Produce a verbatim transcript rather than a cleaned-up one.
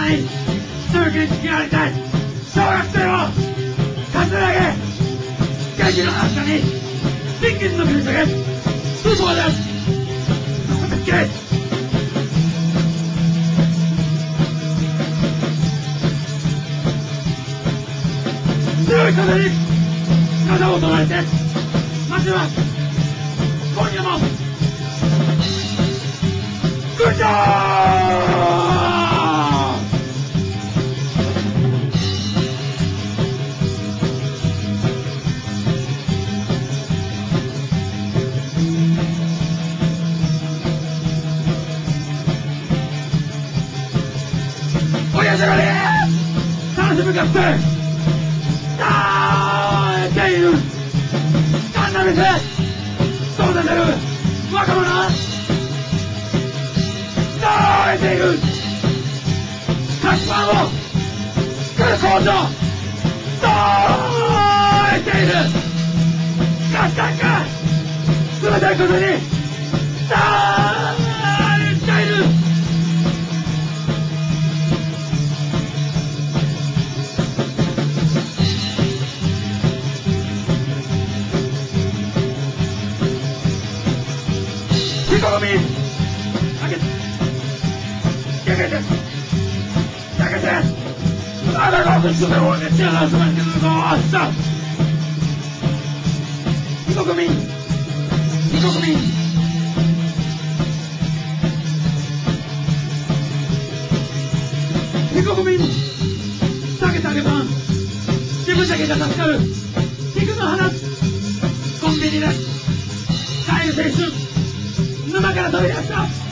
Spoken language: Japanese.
に通勤付き合いたい小学生を桂木劇の中にピンキンの切り下げスーパーですオッケー強い風に肩を取られて街は今夜もグッジョー親父がね楽しみがって耐えているカンナビス育てる若者耐えている菓子パンを作る工場耐えているガスタンク全てのことに耐えている国民開けて開けて開けてあなたの娘をね知らないそばに来るぞさ非国民非国民非国民避けてあげば自分だけが助かる肉の花コンビニで帰る青春沼から飛び出した